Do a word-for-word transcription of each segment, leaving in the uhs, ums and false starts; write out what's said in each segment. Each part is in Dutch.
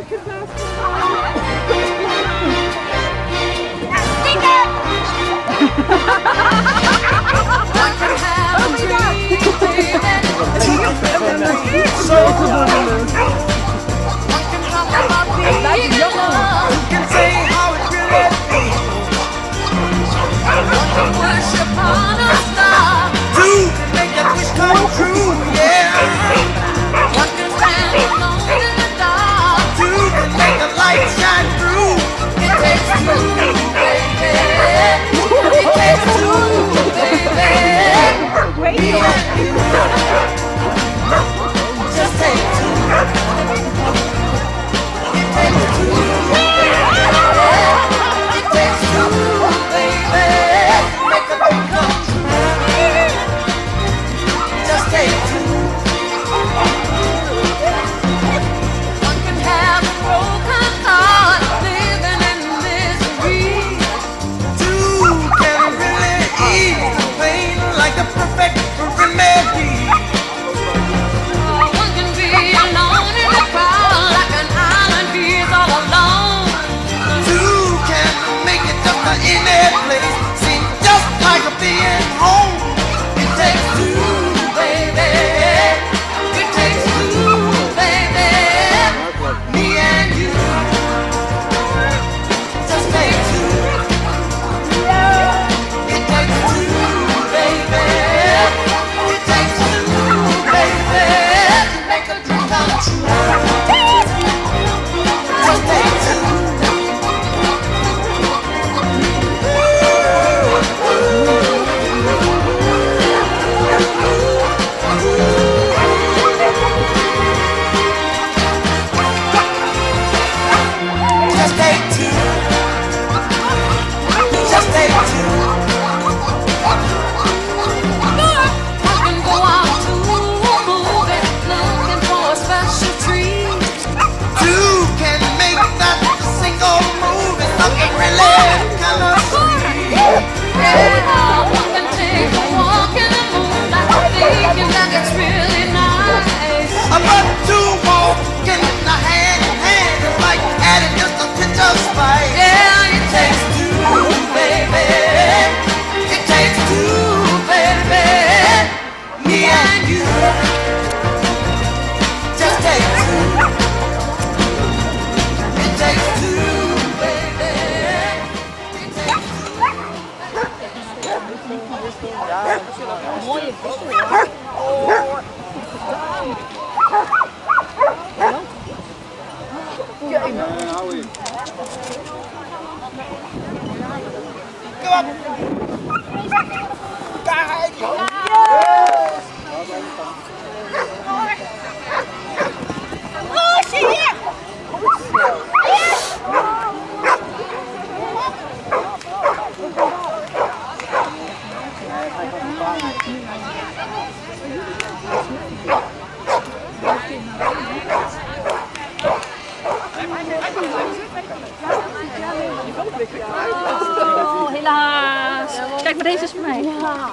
Oh, helaas. Kijk, maar deze is voor mij. Ja.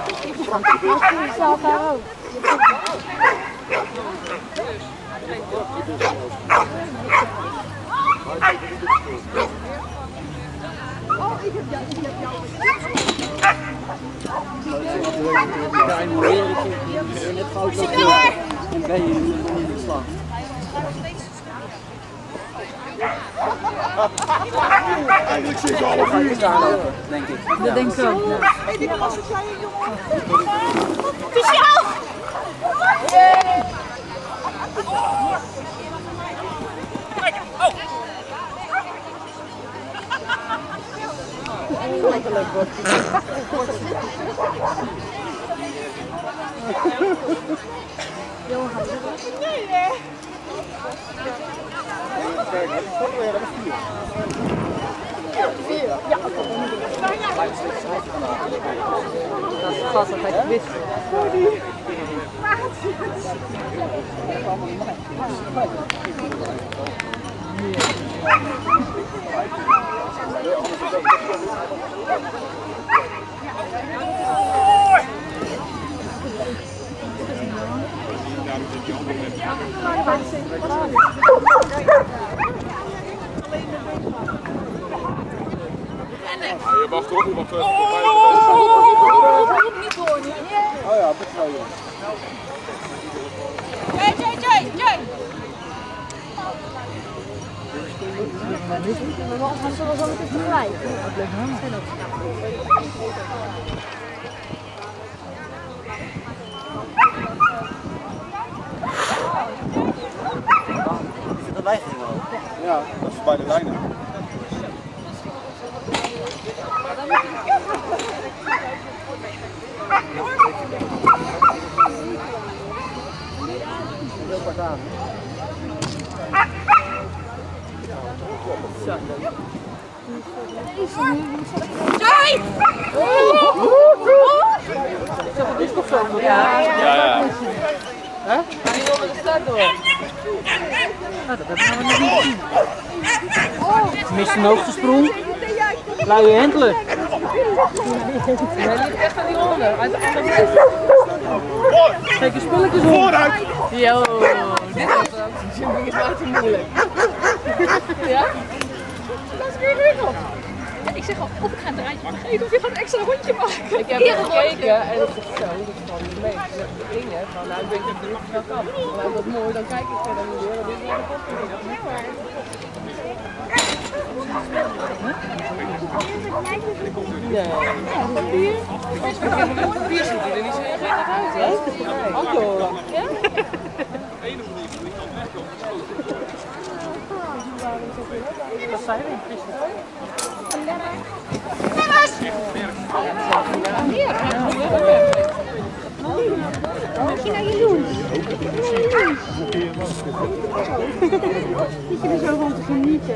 Zelf daar ook. Oh, ik heb jou. Ik heb jou. Net fout dat je en ben je in de slag. Eigenlijk zit je half uur staan, denk ik. Dat denk ik ook. Hey, dit was het jij, jongen. Het is jou! Lekker leuk wordt. Johan, gaat het nee, nee. Kijk, dat is toch weer een vier. Vier? Ja. Dat is gas, dat hij wist. Sorry. Ja, Oh ja, betreuwen. Jay, Jay, Jay, Jay! Gaan ze wel zo meteen gelijk? Is dat wij gingen wel? Ja, dat is bij de lijnen. Heel wat aan. Jay! Dat is toch zo? Ja, Ja, ja. Hè? Ga je onder de start door? Nou, dat hebben we nog niet gezien. Mist een hoogste sprong. Luie Hentler. Hij ligt echt aan die honden. Uit de andere kijk je spulletjes op. Vooruit! Yo, dit was het. Zo'n ding is wel te moeilijk. Ja? Dat is weer regel. Ja, ik zeg al, of ik ga een draadje vergeten of je gaat een extra rondje maken. Ik heb er gekeken en het is zo, dat is gewoon de meeste dingen van, nou ik weet niet of het wel kan. Maar dat mooi, dan kijk ik verder niet meer, dan is het wel de kost. Nee. Bier ziet er niet zo heel erg uit, hè? Anton. Ja? Wat zijn we in Friesland? Misschien naar je doen. Zit je er zo van te genieten?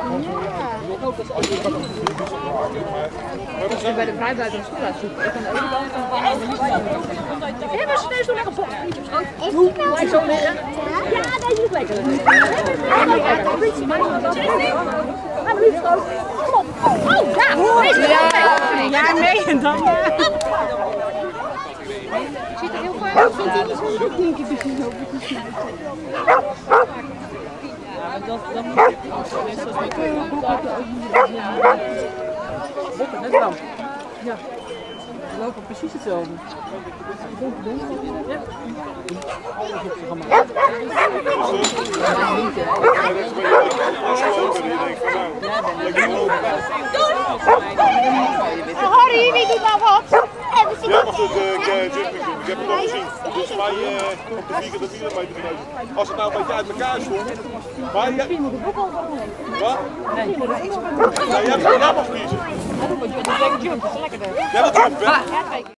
Als je bij de vrijbuiten een stoel uitzoeken, ik kan de ene kant van de andere kant. Ik heb een sneeuw zo lekker bocht. Hoe kan ik zo liggen? Ja, dat is lekker. Oh, ja! Ja, nee, en dan ja. Ziet er heel goed uit. Vindt hij niet zo leuk, denk ik, dat je zo op het zien. Dat, dat moet ik net zoals met Bokken, net dan. Ja. We lopen precies hetzelfde. Ja. Alles op zich allemaal. Harry, wie doet nou wat? Ja, mag het uh, jumping doen. Ik heb het al gezien. Volgens mij uh, op de vierkante kilometer genomen. Als het nou een beetje uit elkaar stond. Maar ja. Wat? Nee. Ja, jij mag vliezen. Dat is lekker jump, dat is lekkerder. Ja, dat jump, hè?